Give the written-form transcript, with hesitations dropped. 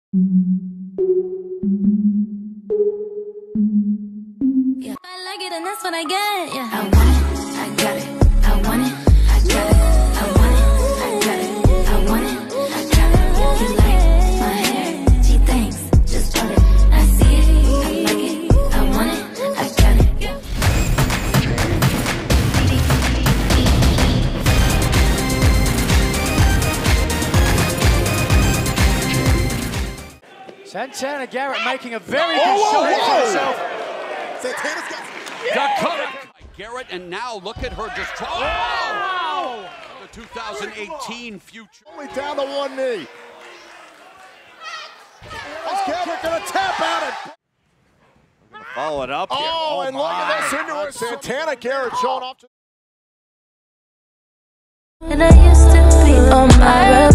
Yeah. I like it and that's what I get. Yeah. I want it, I got it. I want it, I got it. I want it, I got it. I want it, I got it. You like my hair? She thinks, just put it. I see it, I like it. I want it, I got it. Santana Garrett making a very good shot for himself. Santana's got Dakota Garrett, and now look at her just try. Oh! The 2018 future. only down to one knee. Is Garrett gonna tap out it? Follow it up here. Oh, and look at this into her. Santana Garrett showing off. And I used to be on my